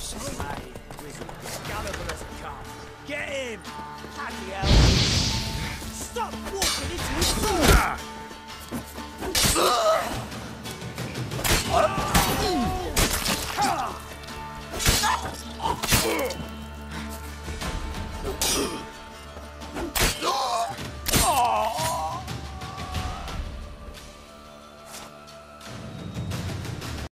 Aye, wizard. Excalibur has come. Get him! Bloody hell! Stop walking into his food!